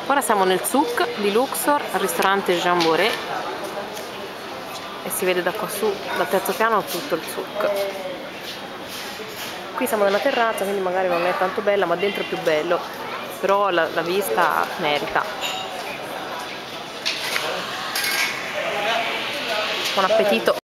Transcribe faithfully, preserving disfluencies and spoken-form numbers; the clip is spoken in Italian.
Ora siamo nel souk di Luxor, al ristorante Jean Boré, e si vede da qua su, dal terzo piano, tutto il souk. Qui siamo nella terrazza, quindi magari non è tanto bella, ma dentro è più bello, però la, la vista merita. Buon appetito!